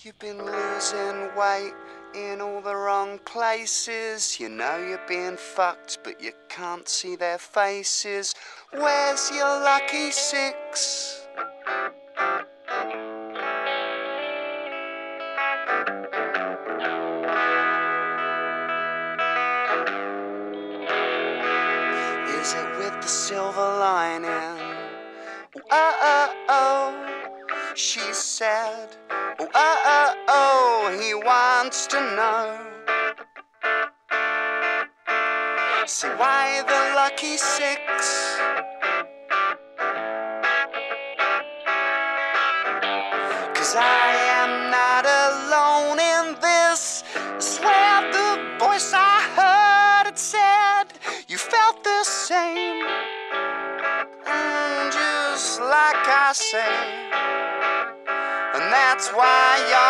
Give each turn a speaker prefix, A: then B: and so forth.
A: You've been losing weight in all the wrong places. You know you're being fucked, but you can't see their faces. Where's your lucky six? Is it with the silver lining? Oh, oh, oh, she said. Oh, oh, oh, he wants to know. See why the lucky six? 'Cause I am not alone in this. I swear the voice I heard it said you felt the same. Just like I say. And that's why